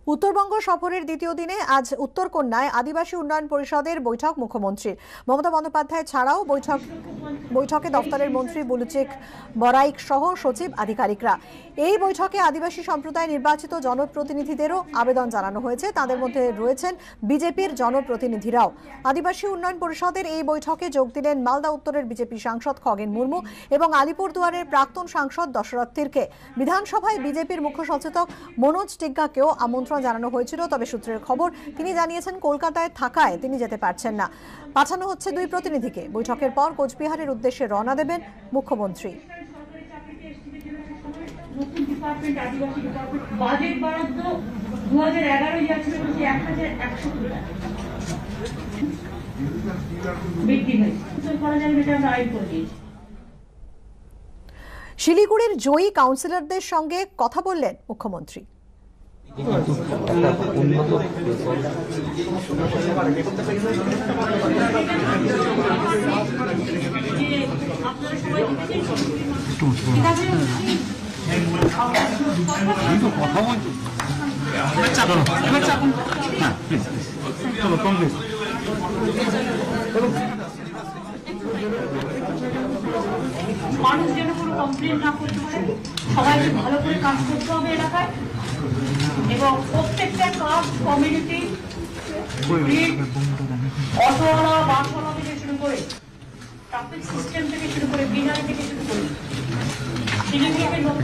উত্তরবঙ্গ সফরের দ্বিতীয় দিনে আজ উত্তরকন্যায় আদিবাসী উন্নয়ন পরিষদের বৈঠক মুখ্যমন্ত্রীর। মমতা বন্দ্যোপাধ্যায় ছাড়াও বৈঠকে দফতরের মন্ত্রী বুলুচেক বরাইক সহ সচিব আধিকারিকরা। এই বৈঠকে আদিবাসী সম্প্রদায় নির্বাচিত জনপ্রতিনিধিদেরও আবেদন জানানো হয়েছে। তাদের মধ্যে রয়েছেন বিজেপির জনপ্রতিনিধিরাও। আদিবাসী উন্নয়ন পরিষদের এই বৈঠকে যোগ দিলেন মালদা উত্তরের বিজেপি সাংসদ খগেন মুর্মু এবং আলিপুরদুয়ারের প্রাক্তন সাংসদ দশরথ তির্কে। বিধানসভায় বিজেপির মুখ্য সচেতক মনোজ টিগ্গাকেও আমন্ত্রণ জানানো হয়েছিল, তবে সূত্রের খবর তিনি জানিয়েছেন কলকাতায় থাকায় তিনি যেতে পারছেন না। পাঠানো হচ্ছে দুই প্রতিনিধিকে। বৈঠকের পর কোচবিহারের উদ্দেশ্যে রওনা দেবেন মুখ্যমন্ত্রী। শিলিগুড়ির জয়ী কাউন্সিলরদের সঙ্গে কথা বললেন মুখ্যমন্ত্রী। মানুষ যেন কোনো কমপ্লেন না করতে পারে, সবাইকে ভালো করে কাজ করতে হবে এলাকায় এবং প্রত্যেকটা কাস্ট কমিউনিটি অটোওয়ালা বাসওয়ালা থেকে শুরু করে ট্রাফিক সিস্টেম থেকে শুরু করে বিনারি থেকে শুরু করে শিলিগুড়িকে নতুন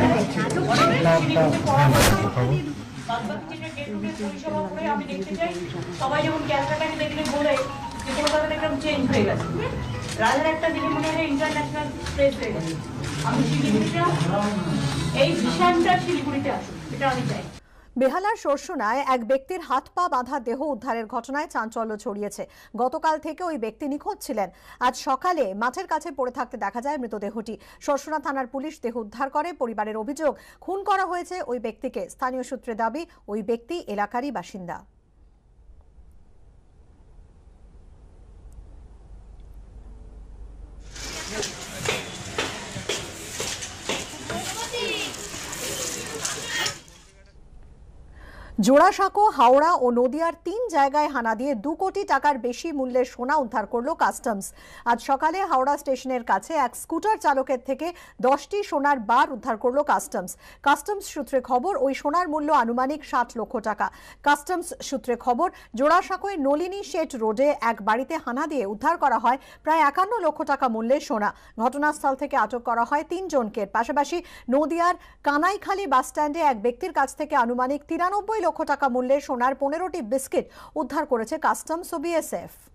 পরিষেবা করে আমি দেখতে চাই সবাই যেমন ক্যালকাটাকে দেখলে বলে যে কলকাতাটা একদম চেঞ্জ হয়ে গেছে, রাজার একটা দিকে মনে হয় ইন্টারন্যাশনাল প্লেস হয়ে গেছে। আমি শিলিগুড়িটা এই ভিশনটা শিলিগুড়িতে আসুন, এটা আমি চাই। বেহালার সরসুনায় এক ব্যক্তির হাত পা বাঁধা দেহ উদ্ধারের ঘটনায় চাঞ্চল্য ছড়িয়েছে। গতকাল থেকে ওই ব্যক্তি নিখোঁজ ছিলেন। আজ সকালে মাঠের কাছে পড়ে থাকতে দেখা যায় মৃতদেহটি। সরসুনা থানার পুলিশ দেহ উদ্ধার করে। পরিবারের অভিযোগ, খুন করা হয়েছে ওই ব্যক্তিকে। স্থানীয় সূত্রে দাবি ওই ব্যক্তি এলাকারই বাসিন্দা। জোড়াসাঁকো, হাওড়া ও নদিয়ার 3 জায়গায় হানা দিয়ে 2 কোটি টাকার বেশি মূল্যের সোনা উদ্ধার করল কাস্টমস। আজ সকালে হাওড়া স্টেশনের কাছে এক স্কুটার চালকের থেকে 10টি সোনার বার উদ্ধার করল কাস্টমস। কাস্টমস সূত্রে খবর, ওই সোনার মূল্য আনুমানিক 60 লক্ষ টাকা। কাস্টমস সূত্রে খবর, জোড়াসাঁকোয় নলিনী শেঠ রোডে এক বাড়িতে হানা দিয়ে উদ্ধার করা হয় প্রায় 51 লক্ষ টাকা মূল্যের সোনা। ঘটনাস্থল থেকে আটক করা হয় 3 জনকে। পাশাপাশি নদিয়ার কানাইখালী বাসস্ট্যান্ডে এক ব্যক্তির কাছ থেকে আনুমানিক 93 লক্ষ টাকা মূল্যের সোনার 15টি বিস্কিট উদ্ধার করেছে কাস্টমস ও বিএসএফ।